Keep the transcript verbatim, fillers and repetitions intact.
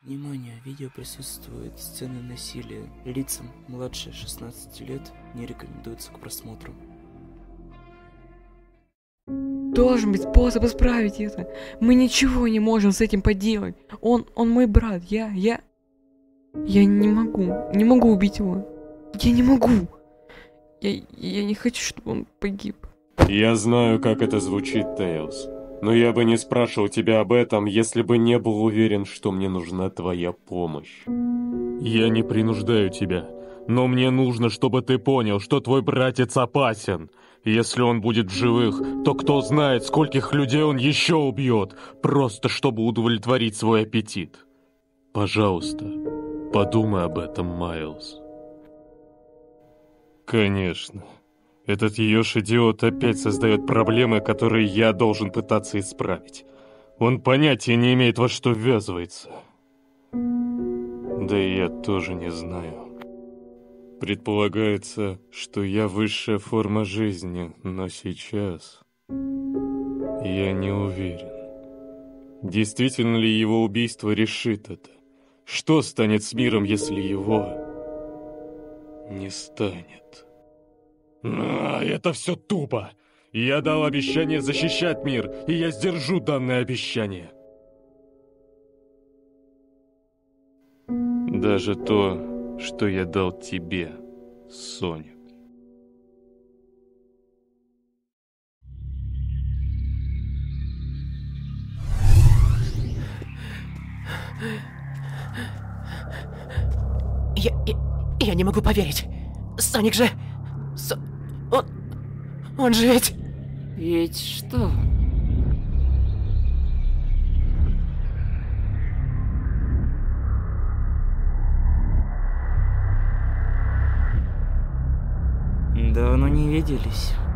Внимание, в видео присутствуют сцены насилия. Лицам младше шестнадцати лет не рекомендуется к просмотру. Должен быть способ исправить это. Мы ничего не можем с этим поделать. Он, он мой брат. Я, я... Я не могу. Не могу убить его. Я не могу. Я, я не хочу, чтобы он погиб. Я знаю, как это звучит, Тейлз. Но я бы не спрашивал тебя об этом, если бы не был уверен, что мне нужна твоя помощь. Я не принуждаю тебя, но мне нужно, чтобы ты понял, что твой братец опасен. Если он будет в живых, то кто знает, скольких людей он еще убьет, просто чтобы удовлетворить свой аппетит. Пожалуйста, подумай об этом, Майлз. Конечно. Этот еж-идиот опять создает проблемы, которые я должен пытаться исправить. Он понятия не имеет, во что ввязывается. Да и я тоже не знаю. Предполагается, что я высшая форма жизни, но сейчас я не уверен. Действительно ли его убийство решит это? Что станет с миром, если его не станет? А, это все тупо. Я дал обещание защищать мир, и я сдержу данное обещание. Даже то, что я дал тебе, Соник. Я, я, я не могу поверить. Соник же... Со... Он... Он же ведь... Ведь что? Давно не виделись.